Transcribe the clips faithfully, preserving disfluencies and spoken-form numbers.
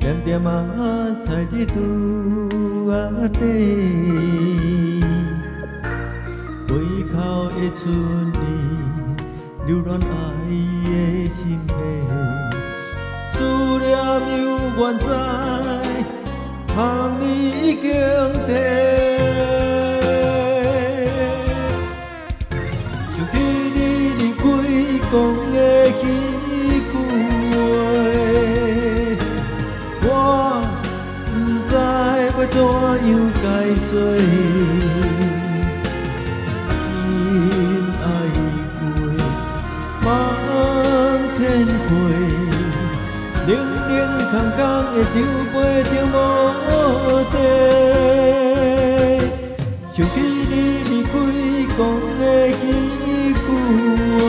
点点啊在日拄啊底，背靠的春意，留恋爱的心系，思念犹原在，香味已经褪。想起你离开讲的彼句话，我不知要怎样解释。心爱过万千回，冷冷空空的酒杯情无地。想起你离开讲的彼句话，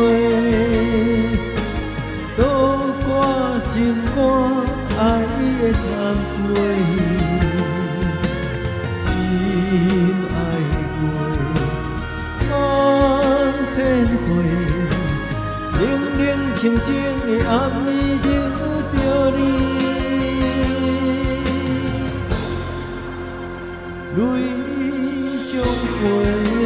倒挂心肝爱的忏悔。心爱过万千回，冷冷清清的暗暝想着你，泪相陪。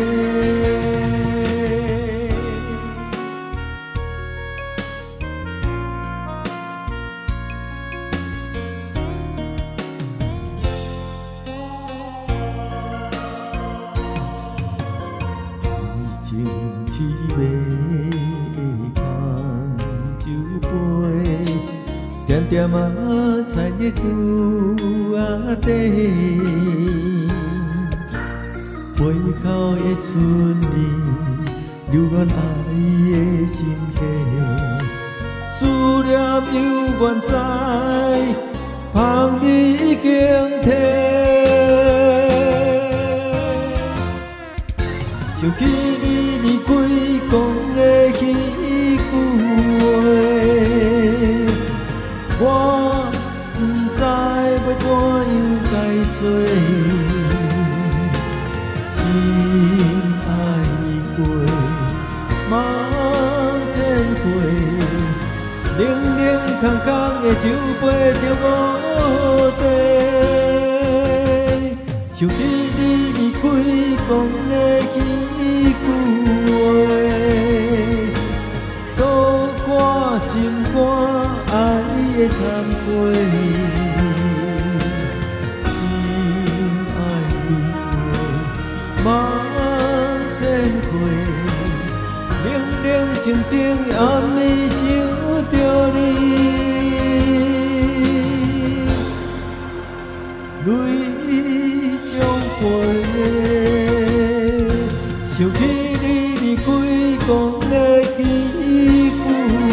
情凄美空酒杯，点点啊在日拄啊底，背靠的春意，留恋爱的心系，思念犹原在，香味已经褪。想起你离开讲的彼句话，我不知要怎样解释。心爱过万千回，冷冷空空的酒杯情无地。想起你离开讲的彼句话，倒挂心肝爱的忏悔。心爱过万千回，冷冷清清的暗暝想着你，泪相陪。想起你离开讲的彼句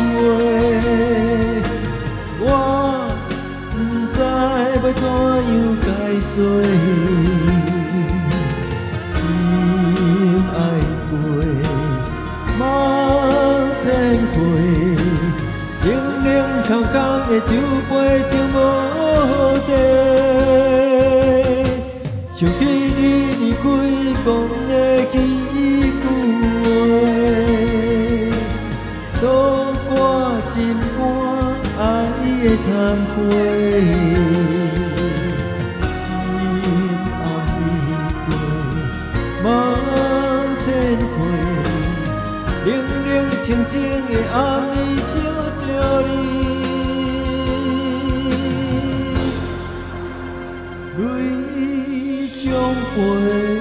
话，我不知要怎样解释。心爱过万千回，冷冷空空的酒杯情无地。想起你离开讲的彼句话，倒挂心肝爱的忏悔。心爱过万千回，冷冷清清的暗暝想着你，泪相陪。